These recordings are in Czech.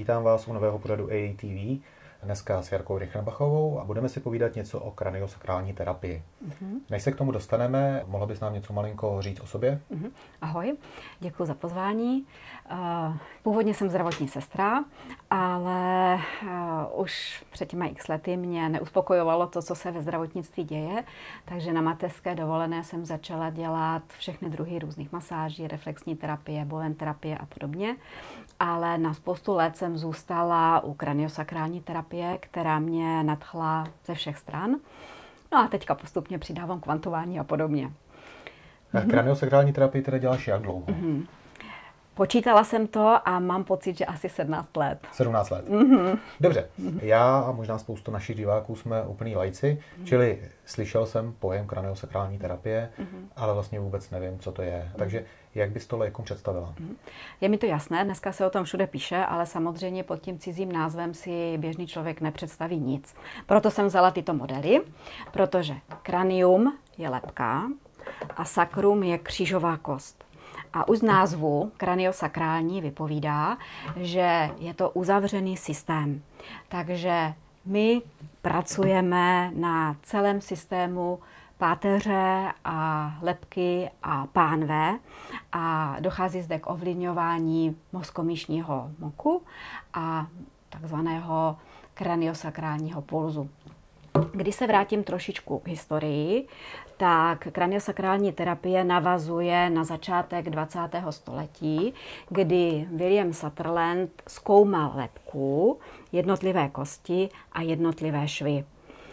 vítám vás u nového pořadu AATV, dneska s Jarkou Rychenbachovou a budeme si povídat něco o kraniosakrální terapii. Než se k tomu dostaneme, mohla bys nám něco malinko říct o sobě? Ahoj, děkuji za pozvání. Původně jsem zdravotní sestra, ale už před těmi x lety mě neuspokojovalo to, co se ve zdravotnictví děje, takže na mateřské dovolené jsem začala dělat všechny druhy různých masáží, reflexní terapie, bolenterapie a podobně. Ale na spoustu let jsem zůstala u kraniosakrální terapie, která mě nadchla ze všech stran. No a teďka postupně přidávám kvantování a podobně. Kraniosakrální terapii teda děláš jak dlouho? Počítala jsem to a mám pocit, že asi 17 let. 17 let. Dobře. Já a možná spoustu našich diváků jsme úplný lajci, čili slyšel jsem pojem kraniosakrální terapie, ale vlastně vůbec nevím, co to je. Takže jak bys to lajkům představila? Je mi to jasné, dneska se o tom všude píše, ale samozřejmě pod tím cizím názvem si běžný člověk nepředstaví nic. Proto jsem vzala tyto modely, protože kranium je lebka a sakrum je křížová kost. A už z názvu kraniosakrální vypovídá, že je to uzavřený systém. Takže my pracujeme na celém systému páteře a lebky a pánve a dochází zde k ovlivňování mozkomyšního moku a takzvaného kraniosakrálního pulzu. Když se vrátím trošičku k historii, tak kraniosakrální terapie navazuje na začátek 20. století, kdy William Sutherland zkoumal lebku, jednotlivé kosti a jednotlivé švy.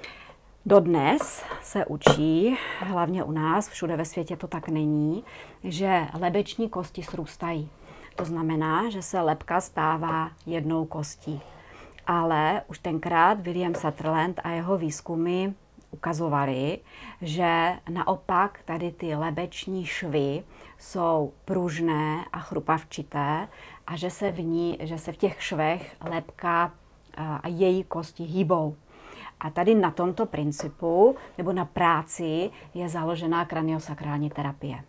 Dodnes se učí, hlavně u nás, všude ve světě to tak není, že lebeční kosti srůstají. To znamená, že se lebka stává jednou kostí. Ale už tenkrát William Sutherland a jeho výzkumy ukazovali, že naopak tady ty lebeční švy jsou pružné a chrupavčité a že se v těch švech lebka a její kosti hýbou. A tady na tomto principu nebo na práci je založená kraniosakrální terapie.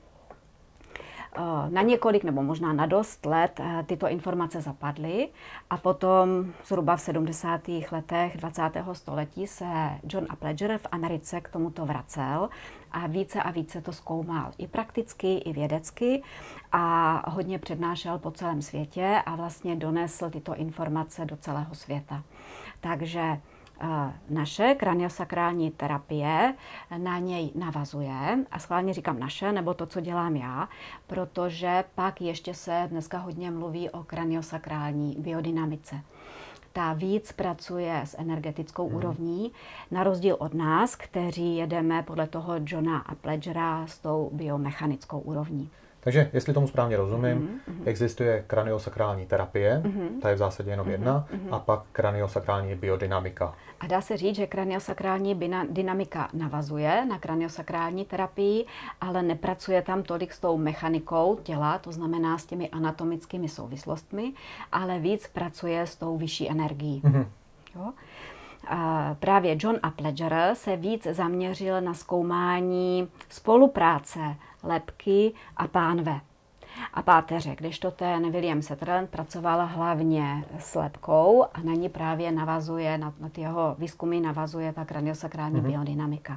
Na několik nebo možná na dost let tyto informace zapadly a potom zhruba v 70. letech 20. století se John Apledger v Americe k tomuto vracel a více to zkoumal i prakticky, i vědecky a hodně přednášel po celém světě a vlastně donesl tyto informace do celého světa. Takže naše kraniosakrální terapie na něj navazuje a schválně říkám naše, nebo to, co dělám já, protože pak ještě se dneska hodně mluví o kraniosakrální biodynamice. Ta víc pracuje s energetickou úrovní, na rozdíl od nás, kteří jedeme podle toho Johna Apledgera s tou biomechanickou úrovní. Takže, jestli tomu správně rozumím, existuje kraniosakrální terapie, ta je v zásadě jenom jedna, a pak kraniosakrální biodynamika. A dá se říct, že kraniosakrální dynamika navazuje na kraniosakrální terapii, ale nepracuje tam tolik s tou mechanikou těla, to znamená s těmi anatomickými souvislostmi, ale víc pracuje s tou vyšší energií. Jo? A právě John Apledger se víc zaměřil na zkoumání spolupráce lebky a pánve a páteře, kdežto ten William Sutherland pracoval hlavně s lebkou a na ní právě navazuje, na ty jeho výzkumy navazuje ta kraniosakrální biodynamika.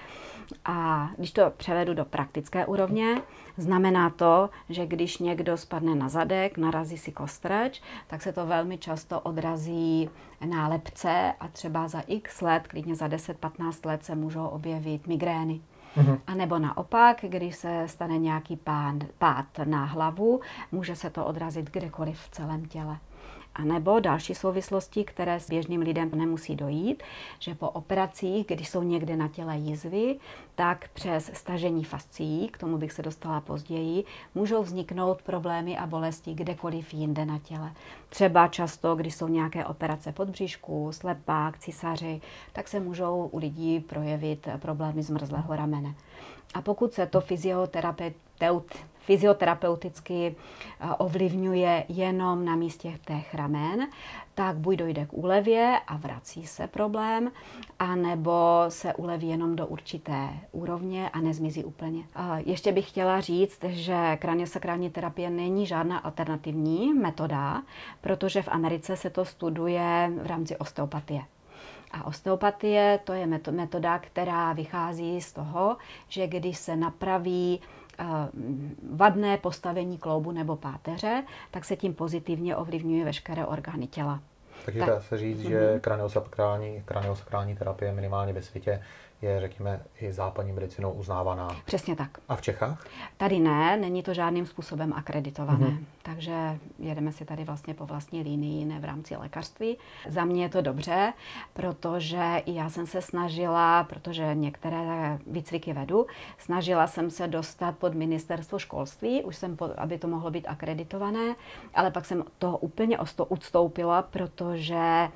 A když to převedu do praktické úrovně, znamená to, že když někdo spadne na zadek, narazí si kostrč, tak se to velmi často odrazí na lebce a třeba za x let, klidně za 10-15 let se můžou objevit migrény. A nebo naopak, když se stane nějaký pád na hlavu, může se to odrazit kdekoliv v celém těle. A nebo další souvislosti, které s běžným lidem nemusí dojít, že po operacích, když jsou někde na těle jizvy, tak přes stažení fascií, k tomu bych se dostala později, můžou vzniknout problémy a bolesti kdekoliv jinde na těle. Třeba často, když jsou nějaké operace podbříšku, slepák, císaři, tak se můžou u lidí projevit problémy zmrzlého ramene. A pokud se to fyzioterapeut fyzioterapeuticky ovlivňuje jenom na místě těch ramen, tak buď dojde k úlevě a vrací se problém, anebo se uleví jenom do určité úrovně a nezmizí úplně. Ještě bych chtěla říct, že kraniosakrální terapie není žádná alternativní metoda, protože v Americe se to studuje v rámci osteopatie. A osteopatie to je metoda, která vychází z toho, že když se napraví vadné postavení kloubu nebo páteře, tak se tím pozitivně ovlivňují veškeré orgány těla. Takže dá se říct, že kraniosakrální terapie minimálně ve světě je, řekněme, i západní medicinou uznávaná. Přesně tak. A v Čechách? Tady ne, není to žádným způsobem akreditované. Takže jedeme si tady vlastně po vlastní linii, ne v rámci lékařství. Za mě je to dobře, protože i já jsem se snažila, protože některé výcviky vedu, snažila jsem se dostat pod ministerstvo školství, už jsem, aby to mohlo být akreditované, ale pak jsem to úplně odstoupila, protože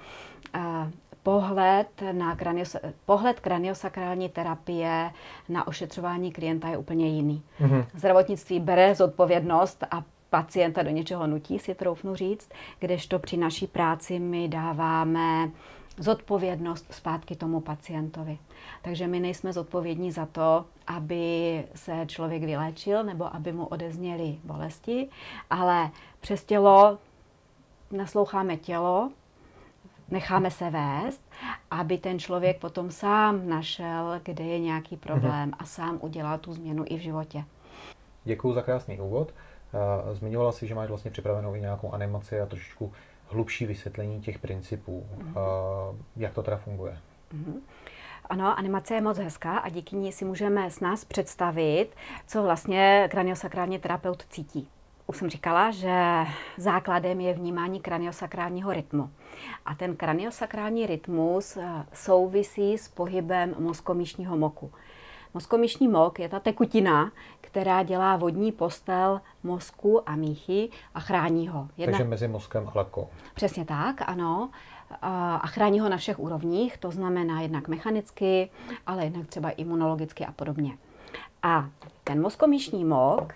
pohled kraniosakrální terapie na ošetřování klienta je úplně jiný. Zdravotnictví bere zodpovědnost a pacienta do něčeho nutí, si troufnu říct, kdežto při naší práci my dáváme zodpovědnost zpátky tomu pacientovi. Takže my nejsme zodpovědní za to, aby se člověk vyléčil nebo aby mu odezněly bolesti, ale přes tělo nasloucháme tělo, necháme se vést, aby ten člověk potom sám našel, kde je nějaký problém a sám udělal tu změnu i v životě. Děkuji za krásný úvod. Zmiňovala si, že máš vlastně připravenou i nějakou animaci a trošičku hlubší vysvětlení těch principů. Jak to teda funguje? Ano, animace je moc hezká a díky ní si můžeme s nás představit, co vlastně kraniosakrální terapeut cítí. Už jsem říkala, že základem je vnímání kraniosakrálního rytmu. A ten kraniosakrální rytmus souvisí s pohybem mozkomyšního moku. Mozkomyšní mok je ta tekutina, která dělá vodní postel mozku a míchy a chrání ho. Takže mezi mozkem a lepkou. Přesně tak, ano. A chrání ho na všech úrovních, to znamená jednak mechanicky, ale jednak třeba imunologicky a podobně. A ten mozkomyšní mok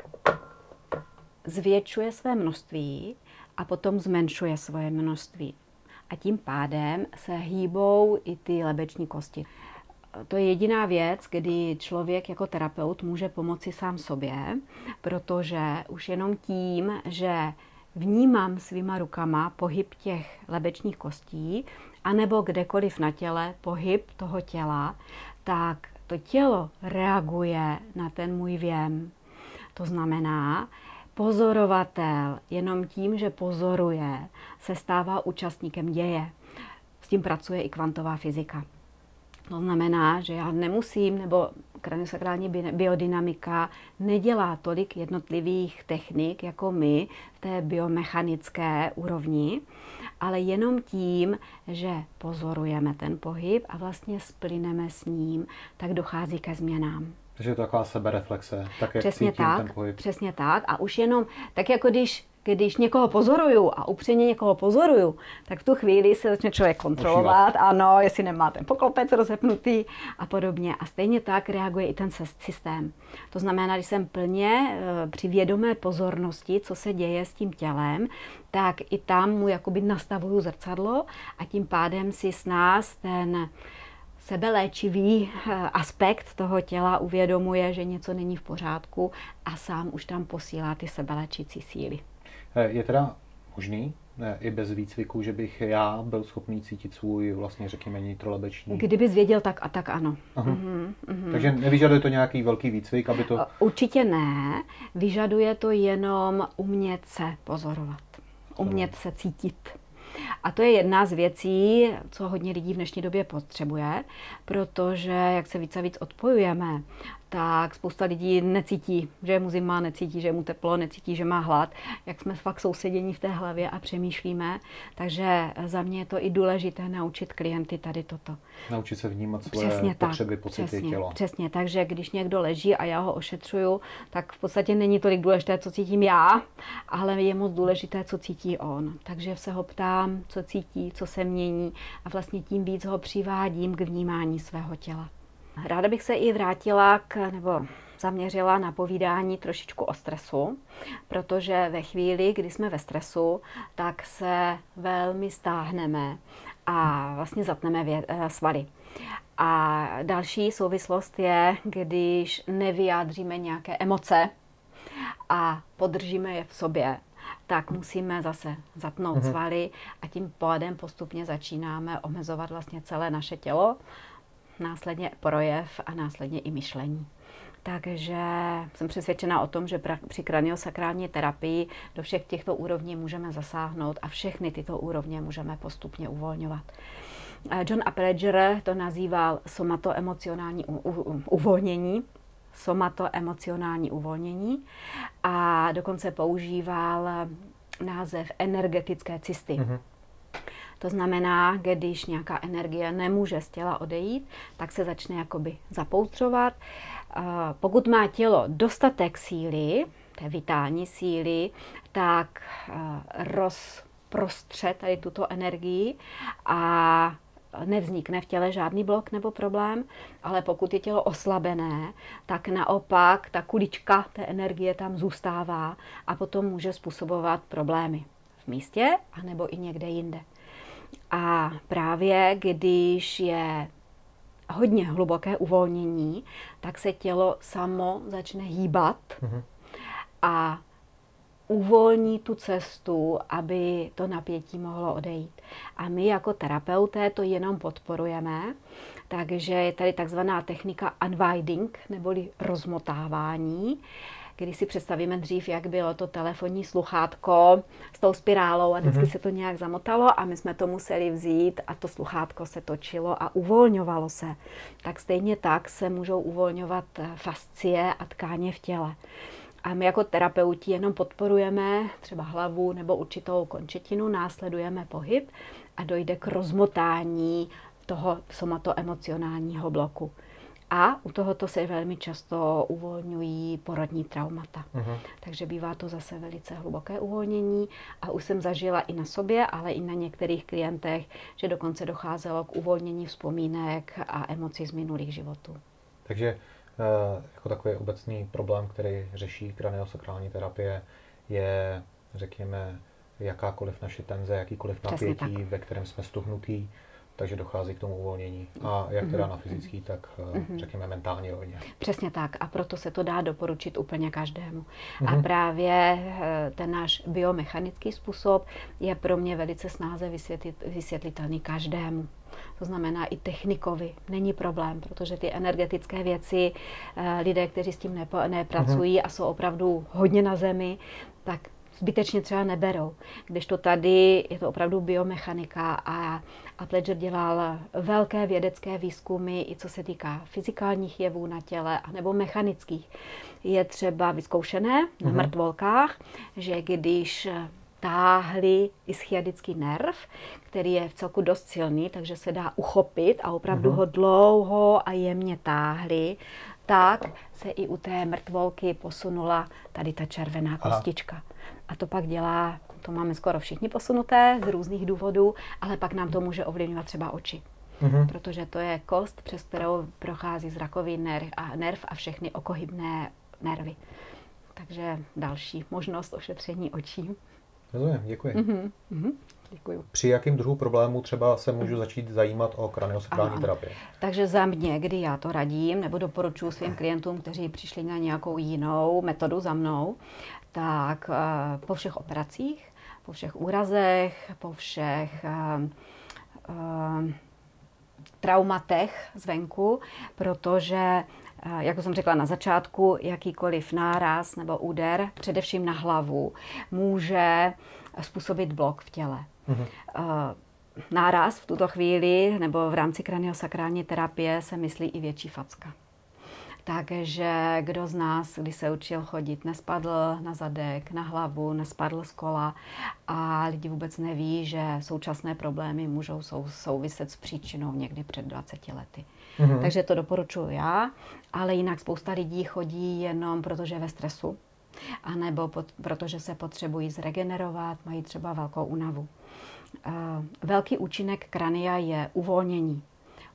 zvětšuje své množství a potom zmenšuje svoje množství. A tím pádem se hýbou i ty lebeční kosti. To je jediná věc, kdy člověk jako terapeut může pomoci sám sobě, protože už jenom tím, že vnímám svýma rukama pohyb těch lebečních kostí, anebo kdekoliv na těle pohyb toho těla, tak to tělo reaguje na ten můj věm. To znamená, pozorovatel jenom tím, že pozoruje, se stává účastníkem děje. S tím pracuje i kvantová fyzika. To znamená, že já nemusím, nebo kraniosakrální biodynamika nedělá tolik jednotlivých technik, jako my v té biomechanické úrovni, ale jenom tím, že pozorujeme ten pohyb a vlastně splyneme s ním, tak dochází ke změnám. Takže je to taková sebereflexe, tak jak Přesně cítím tak, ten pohyb. přesně tak. A už jenom, tak jako když někoho pozoruju a upřímně někoho pozoruju, tak v tu chvíli se začne člověk kontrolovat, ano, jestli nemá ten poklopec rozepnutý a podobně. A stejně tak reaguje i ten systém. To znamená, když jsem plně při vědomé pozornosti, co se děje s tím tělem, tak i tam mu jakoby nastavuju zrcadlo a tím pádem si s nás ten sebeléčivý aspekt toho těla uvědomuje, že něco není v pořádku a sám už tam posílá ty sebeléčící síly. Je teda možný, i bez výcviku, že bych já byl schopný cítit svůj vlastně, řekněme, nitrolebeční? Kdybys věděl, tak ano. Takže nevyžaduje to nějaký velký výcvik, aby to... Určitě ne, vyžaduje to jenom umět se pozorovat, umět se cítit. A to je jedna z věcí, co hodně lidí v dnešní době potřebuje, protože jak se víc a víc odpojujeme, tak spousta lidí necítí, že je mu zima, necítí, že je mu teplo, necítí, že má hlad, jak jsme fakt soustředění v té hlavě a přemýšlíme. Takže za mě je to i důležité naučit klienty tady toto. Naučit se vnímat svoje potřeby, pocity těla. Přesně, takže když někdo leží a já ho ošetřuju, tak v podstatě není tolik důležité, co cítím já, ale je moc důležité, co cítí on. Takže se ho ptám, co cítí, co se mění a vlastně tím víc ho přivádím k vnímání svého těla. Ráda bych se i vrátila nebo zaměřila na povídání trošičku o stresu, protože ve chvíli, kdy jsme ve stresu, tak se velmi stáhneme a vlastně zatneme svaly. A další souvislost je, když nevyjádříme nějaké emoce a podržíme je v sobě, tak musíme zase zatnout svaly a tím pádem postupně začínáme omezovat vlastně celé naše tělo, následně projev a následně i myšlení. Takže jsem přesvědčena o tom, že při kraniosakrální terapii do všech těchto úrovní můžeme zasáhnout a všechny tyto úrovně můžeme postupně uvolňovat. John Apledger to nazýval somatoemocionální uvolnění a dokonce používal název energetické cysty. To znamená, když nějaká energie nemůže z těla odejít, tak se začne jakoby zapoutřovat. Pokud má tělo dostatek síly, té vitální síly, tak rozprostře tady tuto energii a nevznikne v těle žádný blok nebo problém, ale pokud je tělo oslabené, tak naopak ta kulička té energie tam zůstává a potom může způsobovat problémy v místě anebo i někde jinde. A právě když je hodně hluboké uvolnění, tak se tělo samo začne hýbat a uvolní tu cestu, aby to napětí mohlo odejít. A my jako terapeuté to jenom podporujeme, takže je tady takzvaná technika unwinding, neboli rozmotávání, kdy si představíme dřív, jak bylo to telefonní sluchátko s tou spirálou a vždycky se to nějak zamotalo a my jsme to museli vzít a to sluchátko se točilo a uvolňovalo se. Tak stejně tak se můžou uvolňovat fascie a tkáně v těle. A my jako terapeuti jenom podporujeme třeba hlavu nebo určitou končetinu, následujeme pohyb a dojde k rozmotání toho somatoemocionálního bloku. A u tohoto se velmi často uvolňují porodní traumata. Takže bývá to zase velice hluboké uvolnění a už jsem zažila i na sobě, ale i na některých klientech, že dokonce docházelo k uvolnění vzpomínek a emocí z minulých životů. Takže jako takový obecný problém, který řeší kraniosakrální terapie, je, řekněme, jakákoliv naše tenze, jakýkoliv napětí, ve kterém jsme stuhnutí, takže dochází k tomu uvolnění. A jak teda na fyzický, tak řekněme mentální rovině. Přesně tak. A proto se to dá doporučit úplně každému. A právě ten náš biomechanický způsob je pro mě velice snáze vysvětlitelný každému. To znamená i technikovi. Není problém, protože ty energetické věci, lidé, kteří s tím nepracují a jsou opravdu hodně na zemi, tak zbytečně třeba neberou. Kdežto tady je to opravdu biomechanika a Apledger dělal velké vědecké výzkumy, i co se týká fyzikálních jevů na těle, anebo mechanických. Je třeba vyzkoušené na mrtvolkách, že když táhli ischiadický nerv, který je v celku dost silný, takže se dá uchopit a opravdu ho dlouho a jemně táhli, tak se i u té mrtvolky posunula tady ta červená kostička. A to pak dělá, to máme skoro všichni posunuté z různých důvodů, ale pak nám to může ovlivňovat třeba oči. Protože to je kost, přes kterou prochází zrakový nerv a všechny okohybné nervy. Takže další možnost ošetření očí. Rozumím, děkuji. Děkuju. Při jakým druhu problému třeba se můžu začít zajímat o kraniosakrální terapii? Takže za mě, kdy já to radím, nebo doporučuji svým klientům, kteří přišli na nějakou jinou metodu za mnou, tak po všech operacích, po všech úrazech, po všech traumatech zvenku, protože, jak jsem řekla na začátku, jakýkoliv náraz nebo úder, především na hlavu, může způsobit blok v těle. Náraz v tuto chvíli nebo v rámci kraniosakrální terapie se myslí i větší facka. Takže kdo z nás, když se učil chodit, nespadl na zadek, na hlavu, nespadl z kola a lidi vůbec neví, že současné problémy můžou souviset s příčinou někdy před 20 lety. Takže to doporučuji já, ale jinak spousta lidí chodí jenom protože je ve stresu, anebo protože se potřebují zregenerovat, mají třeba velkou únavu. Velký účinek krania je uvolnění.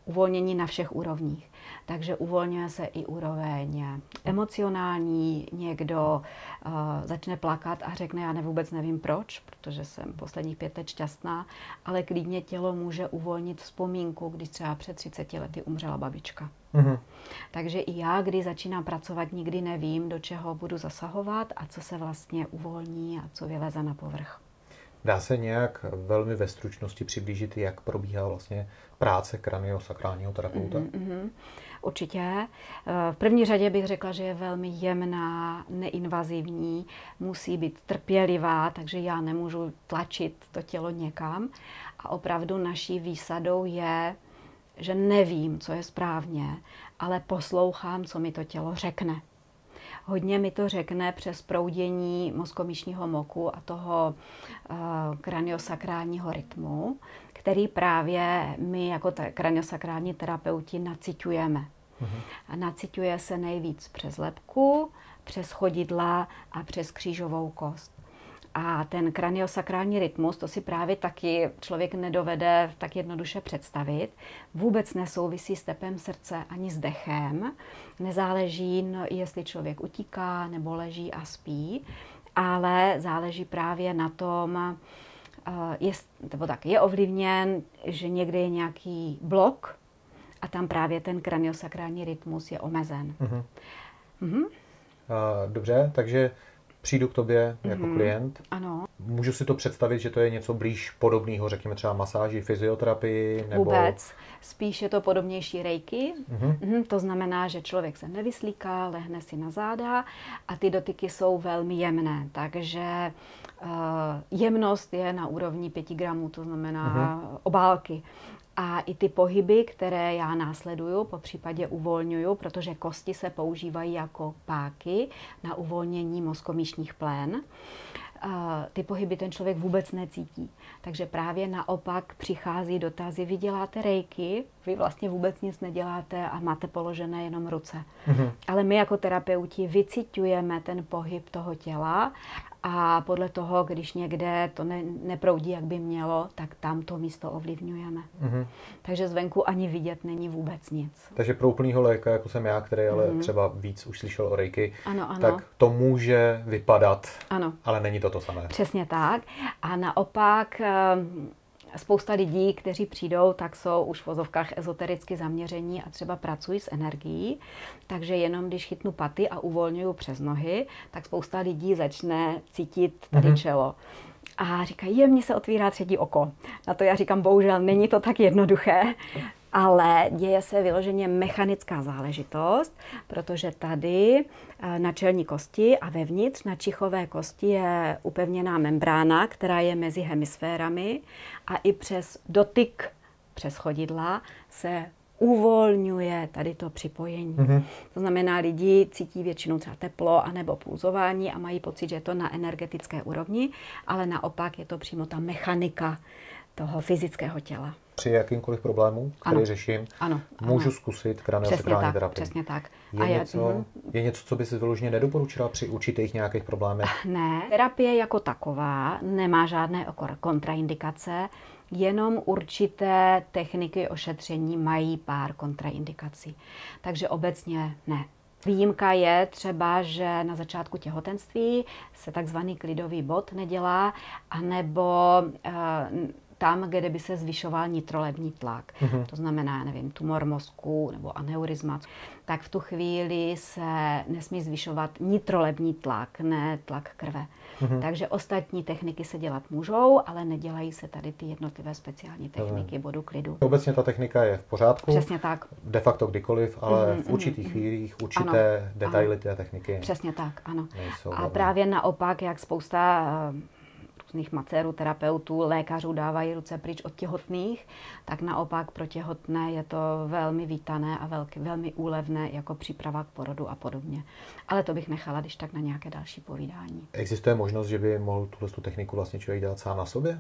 uvolnění na všech úrovních. Takže uvolňuje se i úroveň emocionální, někdo začne plakat a řekne, já vůbec nevím proč, protože jsem posledních 5 let šťastná, ale klidně tělo může uvolnit vzpomínku, když třeba před 30 lety umřela babička. Takže i já, když začínám pracovat, nikdy nevím, do čeho budu zasahovat a co se vlastně uvolní a co vyleze na povrch. Dá se nějak velmi ve stručnosti přiblížit, jak probíhá vlastně práce kraniosakrálního terapeuta? Určitě. V první řadě bych řekla, že je velmi jemná, neinvazivní, musí být trpělivá, takže já nemůžu tlačit to tělo někam. A opravdu naší výsadou je, že nevím, co je správně, ale poslouchám, co mi to tělo řekne. Hodně mi to řekne přes proudění mozkomyšního moku a toho kraniosakrálního rytmu, který právě my jako kraniosakrální terapeuti naciťujeme. A naciťuje se nejvíc přes lebku, přes chodidla a přes křížovou kost. A ten kraniosakrální rytmus, to si právě taky člověk nedovede tak jednoduše představit. Vůbec nesouvisí s tepem srdce ani s dechem. Nezáleží, jestli člověk utíká nebo leží a spí, ale záleží právě na tom, je ovlivněn, že někde je nějaký blok a tam právě ten kraniosakrální rytmus je omezen. Dobře, takže přijdu k tobě jako klient. Ano. Můžu si to představit, že to je něco blíž podobného, řekněme třeba masáži, fyzioterapii? Nebo... Vůbec. Spíš je to podobnější reiki. To znamená, že člověk se nevyslíká, lehne si na záda a ty dotyky jsou velmi jemné. Takže jemnost je na úrovni 5 gramů, to znamená obálky. A i ty pohyby, které já následuju, po případě uvolňuju, protože kosti se používají jako páky na uvolnění mozkomyšních plén. Ty pohyby ten člověk vůbec necítí. Takže právě naopak přichází dotazy, vy děláte reiki, vy vlastně vůbec nic neděláte a máte položené jenom ruce. Ale my jako terapeuti vyciťujeme ten pohyb toho těla a podle toho, když někde to neproudí, jak by mělo, tak tam to místo ovlivňujeme. Takže zvenku ani vidět není vůbec nic. Takže pro úplnýho léka, jako jsem já, který ale třeba víc už slyšel o reiki, ano. tak to může vypadat, ano. Ale není to to samé. Přesně tak. A naopak spousta lidí, kteří přijdou, tak jsou už v vozovkách ezotericky zaměření a třeba pracují s energií. Takže jenom když chytnu paty a uvolňuju přes nohy, tak spousta lidí začne cítit tady čelo. A říkají, mně se otvírá třetí oko. Na to já říkám, bohužel není to tak jednoduché. Ale děje se vyloženě mechanická záležitost, protože tady na čelní kosti a vevnitř na čichové kosti je upevněná membrána, která je mezi hemisférami a i přes dotyk přes chodidla se uvolňuje tady to připojení. To znamená, lidi cítí většinou třeba teplo anebo pulzování a mají pocit, že je to na energetické úrovni, ale naopak je to přímo ta mechanika toho fyzického těla. Při jakýmkoliv problému, který řeším, můžu zkusit kraniosakrální terapii. Přesně tak. Je něco, co by si vyloženě nedoporučila při určitých nějakých problémech? Ne. Terapie jako taková nemá žádné kontraindikace, jenom určité techniky ošetření mají pár kontraindikací. Takže obecně ne. Výjimka je třeba, že na začátku těhotenství se takzvaný klidový bod nedělá, anebo tam, kde by se zvyšoval nitrolební tlak. To znamená, tumor mozku nebo aneurizma. Tak v tu chvíli se nesmí zvyšovat nitrolební tlak, ne tlak krve. Takže ostatní techniky se dělat můžou, ale nedělají se tady ty jednotlivé speciální techniky bodu klidu. Obecně ta technika je v pořádku. Přesně tak. De facto kdykoliv, ale v určitých chvílích určité detaily té techniky. Přesně tak, ano. Nejsou a právě naopak, jak spousta různých macérů, terapeutů, lékařů dávají ruce pryč od těhotných, tak naopak pro těhotné je to velmi vítané a velmi úlevné jako příprava k porodu a podobně. Ale to bych nechala když tak na nějaké další povídání. Existuje možnost, že by mohl tu techniku vlastně člověk dělat sám na sobě?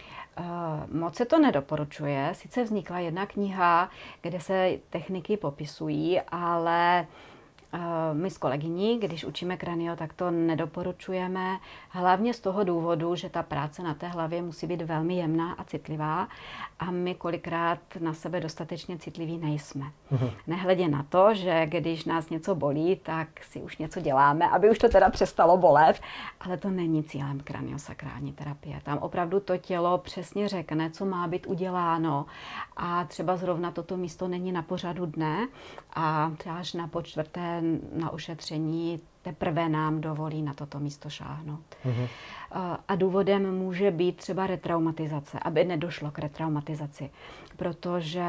Moc se to nedoporučuje. Sice vznikla jedna kniha, kde se techniky popisují, ale My s kolegyní, když učíme kranio, tak to nedoporučujeme, hlavně z toho důvodu, že ta práce na té hlavě musí být velmi jemná a citlivá a my kolikrát na sebe dostatečně citliví nejsme. Nehledě na to, že když nás něco bolí, tak si už něco děláme, aby už to teda přestalo bolet, ale to není cílem kraniosakrální terapie. Tam opravdu to tělo přesně řekne, co má být uděláno a třeba zrovna toto místo není na pořadu dne a třeba až na počtvrté na ošetření teprve nám dovolí na toto místo šáhnout. A důvodem může být třeba retraumatizace, aby nedošlo k retraumatizaci, protože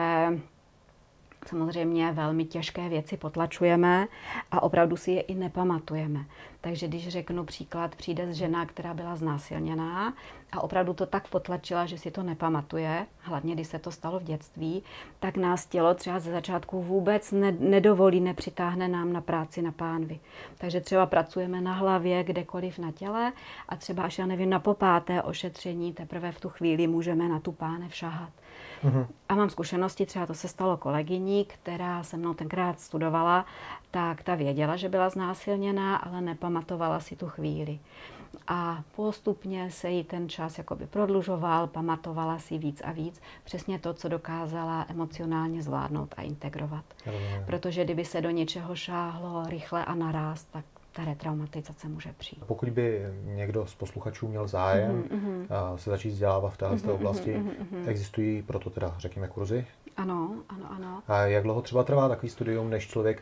samozřejmě velmi těžké věci potlačujeme a opravdu si je i nepamatujeme. Takže když řeknu příklad, přijde žena, která byla znásilněná a opravdu to tak potlačila, že si to nepamatuje, hlavně když se to stalo v dětství, tak nás tělo třeba ze začátku vůbec nedovolí, nepřitáhne nám na práci na pánvi. Takže třeba pracujeme na hlavě, kdekoliv na těle a třeba až, já nevím, na popáté ošetření teprve v tu chvíli můžeme na tu pánev šahat. A mám zkušenosti, třeba to se stalo kolegyní, která se mnou tenkrát studovala, tak ta věděla, že byla znásilněná, ale nepamatovala si tu chvíli. A postupně se jí ten čas jakoby prodlužoval, pamatovala si víc a víc, přesně to, co dokázala emocionálně zvládnout a integrovat. Protože kdyby se do něčeho šáhlo rychle a naráz, tak ta retraumatizace může přijít. Pokud by někdo z posluchačů měl zájem se začít vzdělávat v této oblasti, existují proto teda, řekněme, kurzy? Ano. A jak dlouho třeba trvá takový studium, než člověk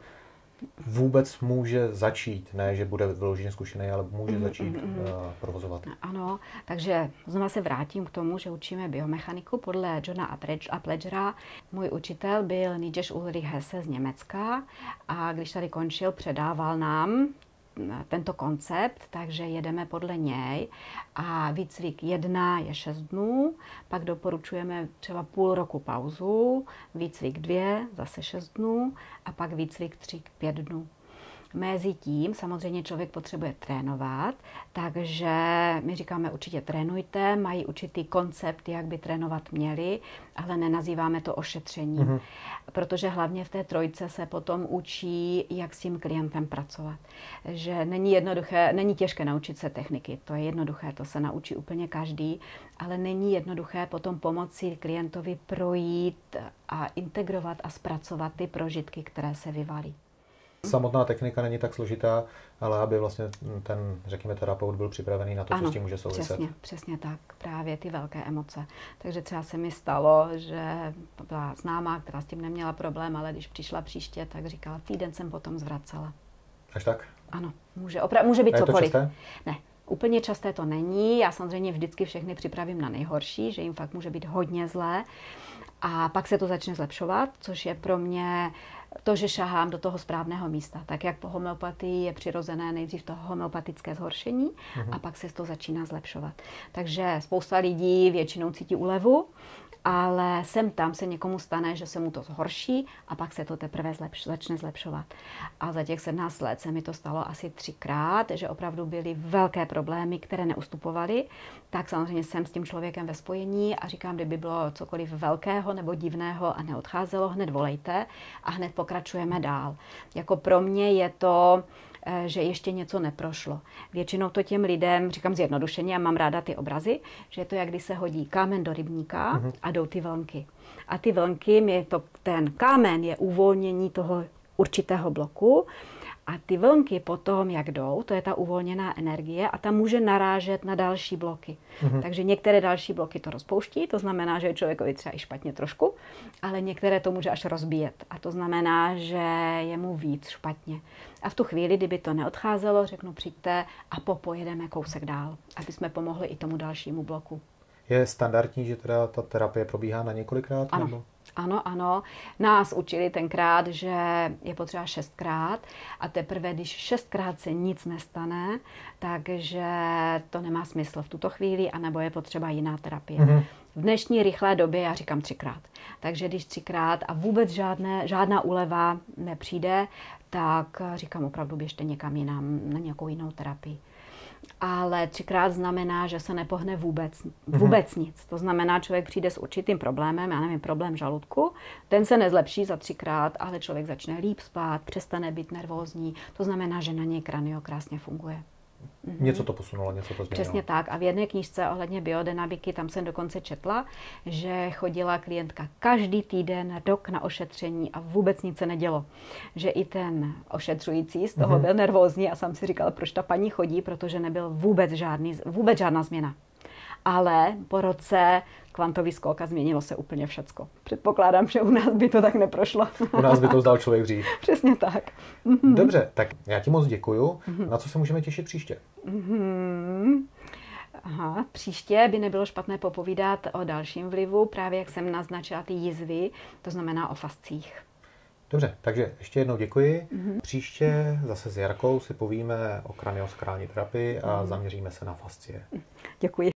vůbec může začít, ne, že bude vyloženě zkušený, ale může začít provozovat? Ano, takže znovu se vrátím k tomu, že učíme biomechaniku podle Johna Pledgera. Můj učitel byl Nigel Ulrich Hesse z Německa a když tady končil, předával nám tento koncept, takže jedeme podle něj a výcvik 1 je 6 dnů, pak doporučujeme třeba půl roku pauzu, výcvik 2 zase 6 dnů a pak výcvik 3 5 dnů. Mezi tím samozřejmě člověk potřebuje trénovat, takže my říkáme určitě trénujte, mají určitý koncept, jak by trénovat měli, ale nenazýváme to ošetření, protože hlavně v té trojce se potom učí, jak s tím klientem pracovat. Že není těžké naučit se techniky, to je jednoduché, to se naučí úplně každý, ale není jednoduché potom pomoci klientovi projít a integrovat a zpracovat ty prožitky, které se vyvalí. Samotná technika není tak složitá, ale aby vlastně ten, řekněme, terapeut byl připravený na to, co s tím může souviset. Přesně tak. Právě ty velké emoce. Takže třeba se mi stalo, že byla známá, která s tím neměla problém, ale když přišla příště, tak říkala, týden jsem potom zvracela. Až tak? Ano, může být cokoliv. Je to časté? Ne. Úplně časté to není. Já samozřejmě vždycky všechny připravím na nejhorší, že jim fakt může být hodně zlé. A pak se to začne zlepšovat, což je pro mě to, že šahám do toho správného místa. Tak jak po homeopatii je přirozené nejdřív to homeopatické zhoršení a pak se to začíná zlepšovat. Takže spousta lidí většinou cítí úlevu, ale sem tam se někomu stane, že se mu to zhorší a pak se to teprve začne zlepšovat. A za těch 17 let se mi to stalo asi 3krát, že opravdu byly velké problémy, které neustupovaly. Tak samozřejmě jsem s tím člověkem ve spojení a říkám, kdyby bylo cokoliv velkého nebo divného a neodcházelo, hned volejte a hned pokračujeme dál. Jako pro mě je to, že ještě něco neprošlo. Většinou to těm lidem, říkám zjednodušeně, já mám ráda ty obrazy, že je to, jak když se hodí kámen do rybníka a jdou ty vlnky. A ty vlnky, ten kámen je uvolnění toho určitého bloku a ty vlnky potom, jak jdou, to je ta uvolněná energie a ta může narážet na další bloky. Takže některé další bloky to rozpouští, to znamená, že je člověkovi třeba i špatně trošku, ale některé to může až rozbíjet. A to znamená, že je mu víc špatně. A v tu chvíli, kdyby to neodcházelo, řeknu přijďte a pojedeme kousek dál, aby jsme pomohli i tomu dalšímu bloku. Je standardní, že teda ta terapie probíhá na několikrát? Ano. Nebo? Ano. Nás učili tenkrát, že je potřeba 6krát a teprve, když 6krát se nic nestane, takže to nemá smysl v tuto chvíli, anebo je potřeba jiná terapie. V dnešní rychlé době já říkám 3krát. Takže když 3krát a vůbec žádná úleva nepřijde, tak říkám opravdu běžte někam jinam, na nějakou jinou terapii. ale 3krát znamená, že se nepohne vůbec nic. To znamená, člověk přijde s určitým problémem, já nevím, problém žaludku, ten se nezlepší za 3krát, ale člověk začne líp spát, přestane být nervózní, to znamená, že na něj kranio krásně funguje. Něco to posunulo, něco to změnilo. Přesně tak. A v jedné knížce ohledně biodynamiky, tam jsem dokonce četla, že chodila klientka každý týden rok na ošetření a vůbec nic se nedělo. Že i ten ošetřující z toho byl nervózní a sám si říkal, proč ta paní chodí, protože nebyl vůbec žádná změna. Ale po roce kvantový skok a změnilo se úplně všecko. Předpokládám, že u nás by to tak neprošlo. U nás by to vzdal člověk dřív. Přesně tak. Dobře, tak já ti moc děkuju. Na co se můžeme těšit příště? Aha, příště by nebylo špatné popovídat o dalším vlivu, právě jak jsem naznačila ty jizvy, to znamená o fascích. Dobře, takže ještě jednou děkuji. Příště zase s Jarkou si povíme o kraniosakrální terapii a zaměříme se na fascie. Děkuji.